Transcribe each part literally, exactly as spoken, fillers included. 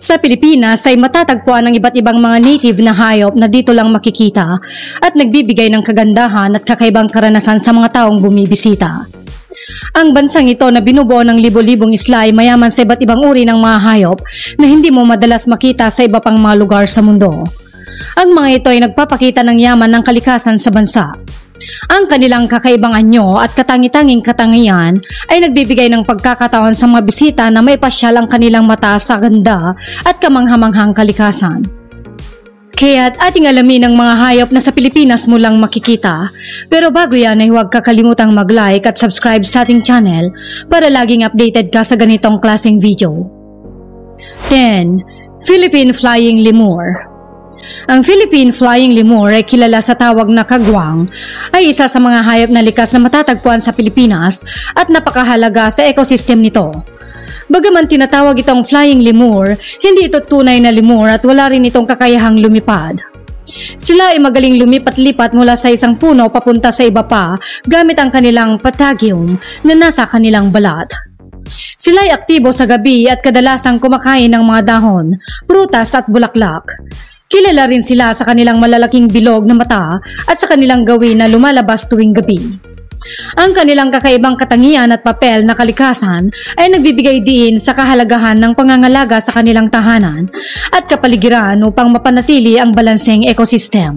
Sa Pilipinas ay matatagpuan ang iba't ibang mga native na hayop na dito lang makikita at nagbibigay ng kagandahan at kakaibang karanasan sa mga taong bumibisita. Ang bansang ito na binubuo ng libo-libong isla ay mayaman sa iba't ibang uri ng mga hayop na hindi mo madalas makita sa iba pang mga lugar sa mundo. Ang mga ito ay nagpapakita ng yaman ng kalikasan sa bansa. Ang kanilang kakaibang anyo at katangi-tanging katangian ay nagbibigay ng pagkakataon sa mga bisita na may pasyal ang kanilang mata sa ganda at kamanghamanghang kalikasan. Kaya't ating alamin ang mga hayop na sa Pilipinas mo lang makikita, pero bago yan ay huwag kakalimutang mag-like at subscribe sa ating channel para laging updated ka sa ganitong klaseng video. ten. Philippine Flying Lemur. Ang Philippine Flying Lemur ay kilala sa tawag na kagwang, ay isa sa mga hayop na likas na matatagpuan sa Pilipinas at napakahalaga sa ecosystem nito. Bagaman tinatawag itong flying lemur, hindi ito tunay na lemur at wala rin itong kakayahang lumipad. Sila ay magaling lumipat-lipat mula sa isang puno papunta sa iba pa gamit ang kanilang patagium na nasa kanilang balat. Sila ay aktibo sa gabi at kadalasang kumakain ng mga dahon, prutas at bulaklak. Kilala rin sila sa kanilang malalaking bilog na mata at sa kanilang gawin na lumalabas tuwing gabi. Ang kanilang kakaibang katangian at papel na kalikasan ay nagbibigay diin sa kahalagahan ng pangangalaga sa kanilang tahanan at kapaligiran upang mapanatili ang balanseng ecosystem.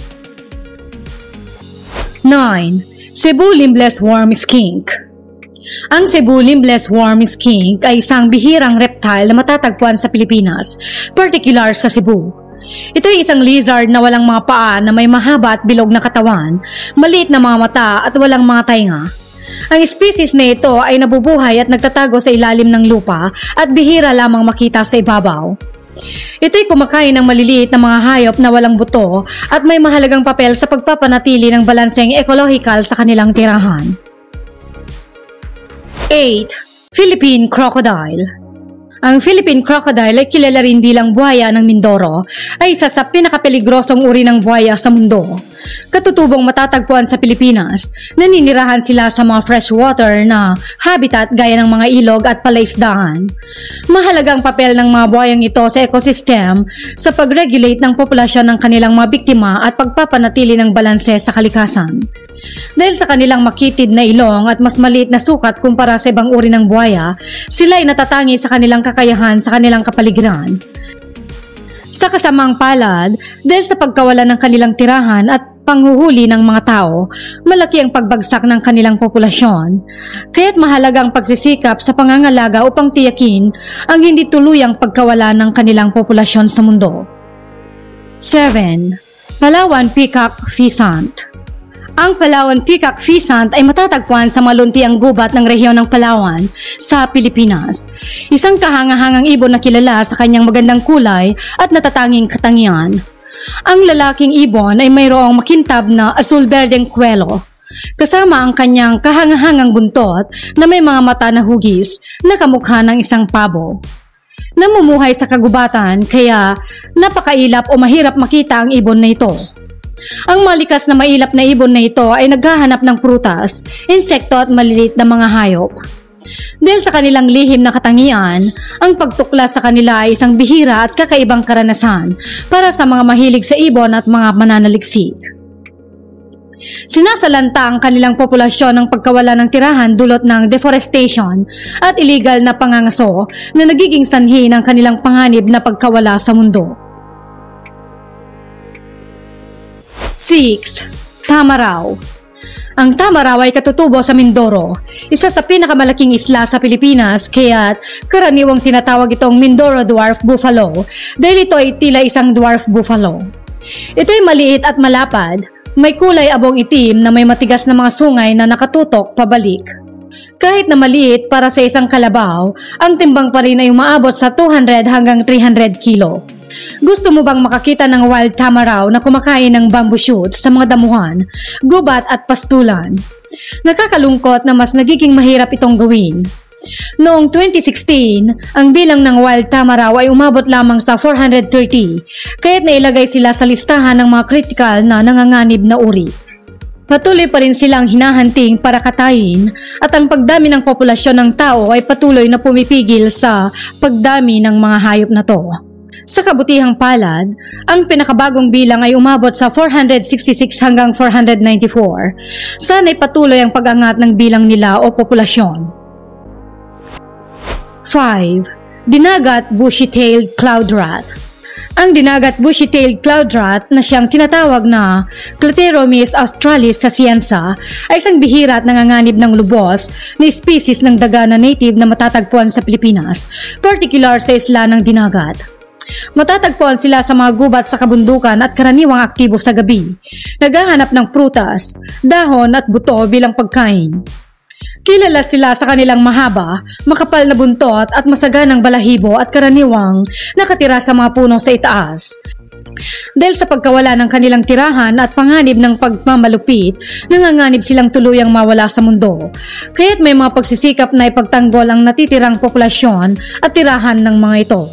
nine. Cebu Limbless Worm Skink. Ang Cebu Limbless Worm Skink ay isang bihirang reptile na matatagpuan sa Pilipinas, particular sa Cebu. Ito ay isang lizard na walang mga paa na may mahaba at bilog na katawan, maliit na mga mata at walang mga tainga. Ang species na ito ay nabubuhay at nagtatago sa ilalim ng lupa at bihira lamang makita sa ibabaw. Ito ay kumakain ng maliliit na mga hayop na walang buto at may mahalagang papel sa pagpapanatili ng balanseng ecological sa kanilang tirahan. eight. Philippine Crocodile. Ang Philippine crocodile ay kilala rin bilang buhaya ng Mindoro, ay isa sa pinakapeligrosong uri ng buhaya sa mundo. Katutubong matatagpuan sa Pilipinas, naninirahan sila sa mga freshwater na habitat gaya ng mga ilog at palaisdaan. Mahalagang papel ng mga buhayang ito sa ecosystem sa pag-regulate ng populasyon ng kanilang mga biktima at pagpapanatili ng balanse sa kalikasan. Dahil sa kanilang makitid na ilong at mas maliit na sukat kumpara sa ibang uri ng buhaya, sila ay natatangi sa kanilang kakayahan sa kanilang kapaligiran. Sa kasamang palad, dahil sa pagkawala ng kanilang tirahan at panghuhuli ng mga tao, malaki ang pagbagsak ng kanilang populasyon. Kaya't mahalaga ang pagsisikap sa pangangalaga upang tiyakin ang hindi tuluyang pagkawala ng kanilang populasyon sa mundo. seven. Palawan Peacock Pheasant. Ang Palawan Peacock Pheasant ay matatagpuan sa maluntiang gubat ng rehiyon ng Palawan sa Pilipinas. Isang kahangahangang ibon na kilala sa kanyang magandang kulay at natatanging katangian. Ang lalaking ibon ay mayroong makintab na asul-berdeng kwelo, kasama ang kanyang kahangahangang buntot na may mga mata na hugis na kamukha ng isang pabo. Namumuhay sa kagubatan kaya napakailap o mahirap makita ang ibon na ito. Ang malikas na mailap na ibon na ito ay naghahanap ng prutas, insekto at maliliit na mga hayop. Dahil sa kanilang lihim na katangian, ang pagtuklas sa kanila ay isang bihira at kakaibang karanasan para sa mga mahilig sa ibon at mga mananaliksik. Sinasalanta ang kanilang populasyon ng pagkawala ng tirahan dulot ng deforestation at illegal na pangangaso na nagiging sanhi ng kanilang panganib na pagkawala sa mundo. six. Tamaraw. Ang Tamaraw ay katutubo sa Mindoro, isa sa pinakamalaking isla sa Pilipinas, kaya't karaniwang tinatawag itong Mindoro Dwarf Buffalo dahil ito ay tila isang dwarf buffalo. Ito ay maliit at malapad, may kulay abong itim na may matigas na mga sungay na nakatutok pabalik. Kahit na maliit para sa isang kalabaw, ang timbang pa rin ay umaabot sa two hundred hanggang three hundred kilo. Gusto mo bang makakita ng wild tamaraw na kumakain ng bamboo shoots sa mga damuhan, gubat at pastulan? Nakakalungkot na mas nagiging mahirap itong gawin. Noong twenty sixteen, ang bilang ng wild tamaraw ay umabot lamang sa four hundred thirty, kaya't nailagay sila sa listahan ng mga critical na nanganganib na uri. Patuloy pa rin silang hinahanting para katayin at ang pagdami ng populasyon ng tao ay patuloy na pumipigil sa pagdami ng mga hayop na to. Sa kabutihang palad, ang pinakabagong bilang ay umabot sa four hundred sixty-six hanggang four hundred ninety-four. Sana'y patuloy ang pag-angat ng bilang nila o populasyon. five. Dinagat bushy-tailed cloud rat. Ang dinagat bushy-tailed cloud rat na siyang tinatawag na Clateromys australis sa siyensa ay isang bihira at nanganganib ng lubos na species ng daga na native na matatagpuan sa Pilipinas, particular sa isla ng Dinagat. Matatagpuan sila sa mga gubat sa kabundukan at karaniwang aktibo sa gabi. Naghahanap ng prutas, dahon at buto bilang pagkain. Kilala sila sa kanilang mahaba, makapal na buntot at masaganang balahibo at karaniwang nakatira sa mga puno sa itaas. Dahil sa pagkawala ng kanilang tirahan at panganib ng pagmamalupit, nanganganib silang tuluyang mawala sa mundo. Kaya't may mga pagsisikap na ipagtanggol ang natitirang populasyon at tirahan ng mga ito.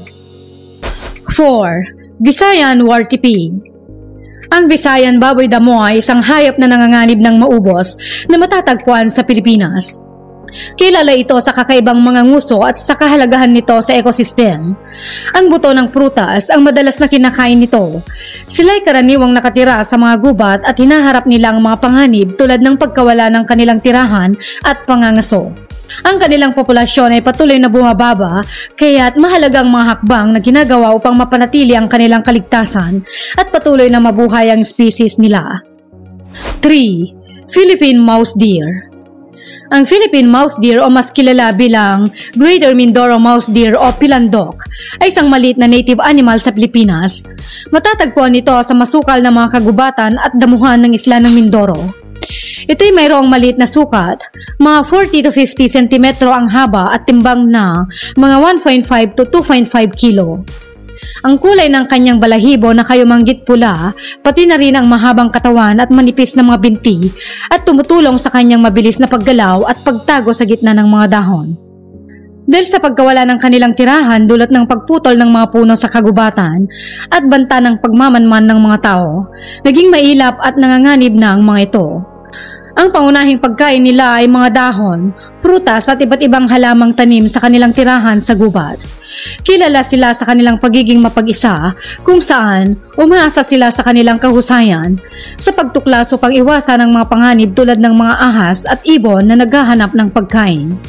four. Visayan warty pig. Ang Visayan baboy damo ay isang hayop na nanganganib ng maubos na matatagpuan sa Pilipinas. Kilala ito sa kakaibang mga nguso at sa kahalagahan nito sa ekosistem. Ang buto ng prutas ang madalas na kinakain nito. Sila'y karaniwang nakatira sa mga gubat at hinaharap nila ang mga panganib tulad ng pagkawala ng kanilang tirahan at pangangaso. Ang kanilang populasyon ay patuloy na bumababa, kaya't mahalagang mga hakbang na ginagawa upang mapanatili ang kanilang kaligtasan at patuloy na mabuhay ang species nila. three. Philippine mouse deer. Ang Philippine mouse deer o mas kilala bilang Greater Mindoro mouse deer o pilandok ay isang maliit na native animal sa Pilipinas. Matatagpuan ito sa masukal na mga kagubatan at damuhan ng isla ng Mindoro. Ito'y mayroong maliit na sukat, mga forty to fifty sentimetro ang haba at timbang na mga one point five to two point five kilo. Ang kulay ng kanyang balahibo na kayumanggit pula, pati na rin ang mahabang katawan at manipis na mga binti at tumutulong sa kanyang mabilis na paggalaw at pagtago sa gitna ng mga dahon. Dahil sa pagkawala ng kanilang tirahan dulot ng pagputol ng mga puno sa kagubatan at banta ng pagmamanman ng mga tao, naging mailap at nanganganib na ang mga ito. Ang pangunahing pagkain nila ay mga dahon, prutas at iba't ibang halamang tanim sa kanilang tirahan sa gubat. Kilala sila sa kanilang pagiging mapag-isa kung saan umaasa sila sa kanilang kahusayan sa pagtuklas upang iwasan ang mga panganib tulad ng mga ahas at ibon na naghahanap ng pagkain.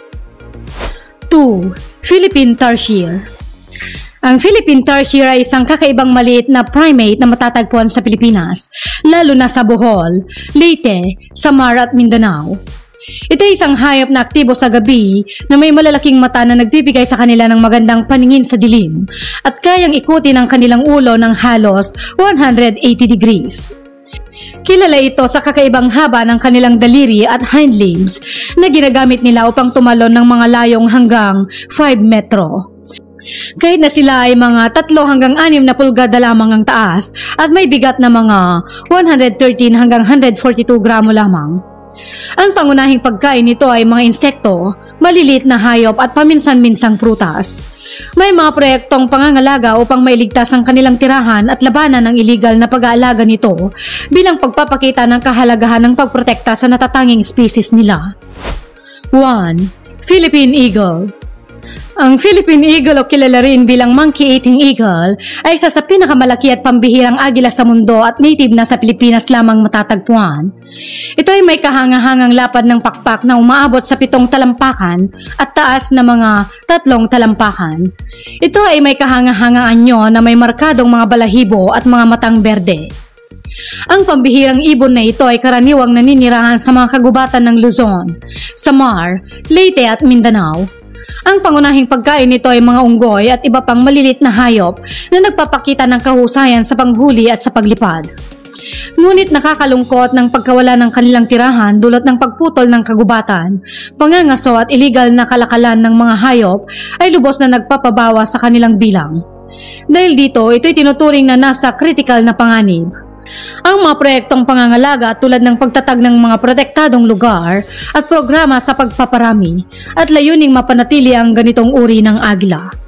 two. Philippine tarsier. Ang Philippine tarsier ay isang kakaibang maliit na primate na matatagpuan sa Pilipinas, lalo na sa Bohol, Leyte, Samar at Mindanao. Ito ay isang hayop na aktibo sa gabi na may malalaking mata na nagbibigay sa kanila ng magandang paningin sa dilim at kayang ikutin ang kanilang ulo ng halos one hundred eighty degrees. Kilala ito sa kakaibang haba ng kanilang daliri at hind limbs na ginagamit nila upang tumalon ng mga layong hanggang five metro. Kahit na sila ay mga tatlo hanggang anim na pulgada lamang ang taas at may bigat na mga one hundred thirteen hanggang one hundred forty-two gramo lamang. Ang pangunahing pagkain nito ay mga insekto, maliliit na hayop at paminsan-minsang prutas. May mga proyektong pangangalaga upang mailigtas ang kanilang tirahan at labanan ang iligal na pag-aalaga nito bilang pagpapakita ng kahalagahan ng pagprotekta sa natatanging species nila. one. Philippine eagle. Ang Philippine eagle o kilala rin bilang monkey-eating eagle ay isa sa pinakamalaki at pambihirang agila sa mundo at native na sa Pilipinas lamang matatagpuan. Ito ay may kahangahangang lapad ng pakpak na umaabot sa pitong talampakan at taas na mga tatlong talampakan. Ito ay may kahangahangang anyo na may markadong mga balahibo at mga matang berde. Ang pambihirang ibon na ito ay karaniwang naninirahan sa mga kagubatan ng Luzon, Samar, Leyte at Mindanao. Ang pangunahing pagkain nito ay mga unggoy at iba pang malilit na hayop na nagpapakita ng kahusayan sa panghuli at sa paglipad. Ngunit nakakalungkot ng pagkawala ng kanilang tirahan dulot ng pagputol ng kagubatan, pangangaso at iligal na kalakalan ng mga hayop ay lubos na nagpapabawa sa kanilang bilang. Dahil dito, ito'y tinuturing na nasa critical na panganib. Ang mga proyektong pangangalaga tulad ng pagtatag ng mga protektadong lugar at programa sa pagpaparami at layuning mapanatili ang ganitong uri ng agila.